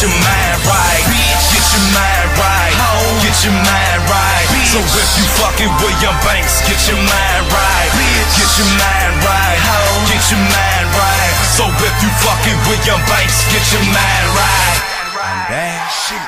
your mind right. Get your mind right. Get your mind right. So if you fucking with Young Banks, get your mind right. Get your mind right. Get your mind right. So if you fucking with Young Banks, get your mind right. Bad shit.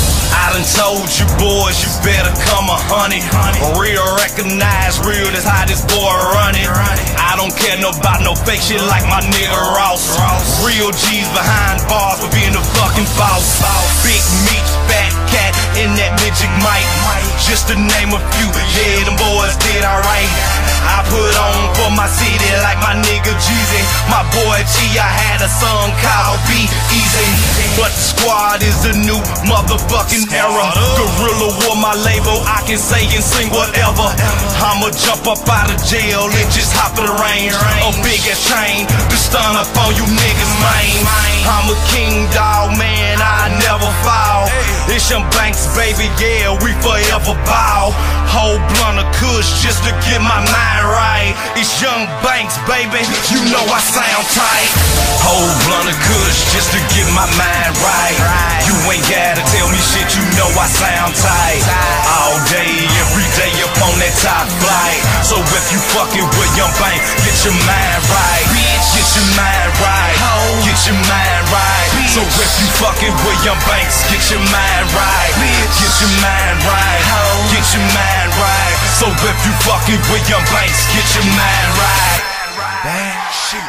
I done told you boys, you better come 100. Real recognize real, that's how this boy running. I don't care about no fake shit like my nigga Ross. Real G's behind bars for being the fucking boss. Big Meech, Fat Cat, and that midget Mike. Just to name a few, yeah, them boys did alright. I put on for my city like my nigga Jeezy. My boy G, I had a song called Be Easy. But the squad is the new motherfucking era. Gorilla War, my label, I can say and sing whatever. I'ma jump up out of jail and just hop in the range. A big ass train to stun up on you niggas, man. I'm a king dog, man, I never fall. It's Young Banks, baby, yeah, we forever bow. Whole blunt of kush just to get my mind right. It's Young Banks, baby, you know I sound tight. Whole blunt of kush just to get my mind right. You ain't gotta tell me shit, you know I sound tight. All day, every day up on that top flight. So if you fucking with Young Banks, get your mind right. Get your mind right. Get your mind right. So if you fucking with Young Banks, get your mind right. Get your mind right. Get your mind right. So if you fucking with Young Banks, get your mind right. Bad shit.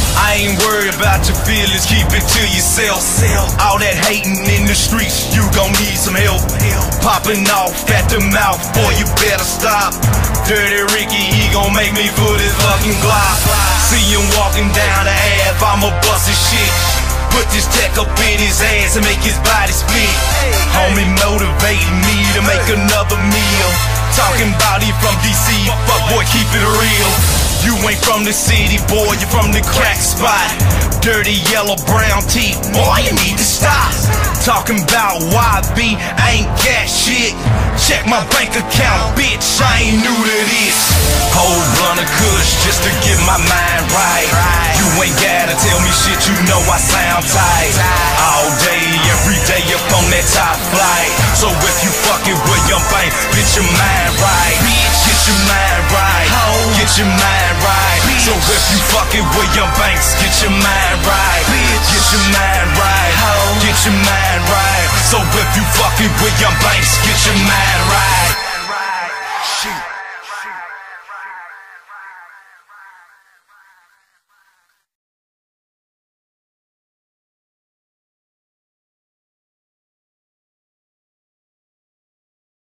I ain't worried about your feelings, keep it to yourself. All that hating in the streets, you gon' need some help. Popping off at the mouth, boy, you better stop. Dirty Ricky, he gon' make me put his fucking Glock. See him walking down the Ave, I'ma bust his shit. Put this tech up in his ass and make his body split. Homie motivating me to make another meal. Talking about he from DC, fuck boy, keep it real. You ain't from the city, boy, you from the crack spot. Dirty yellow brown teeth, boy, you need to stop. Talking about YB, I ain't got shit. Check my bank account, bitch, I ain't new to this. Whole blunt of kush just to get my mind right. You ain't gotta tell me shit, you know I sound tight. All day, every day up on that top flight. So if you fucking with Young Banks, get your mind right. Get your mind right. Get your mind right. So if you fucking with Young Banks, get your mind right. Get your mind right. Get your mind right. So if you fucking with Young Banks, get your mind right.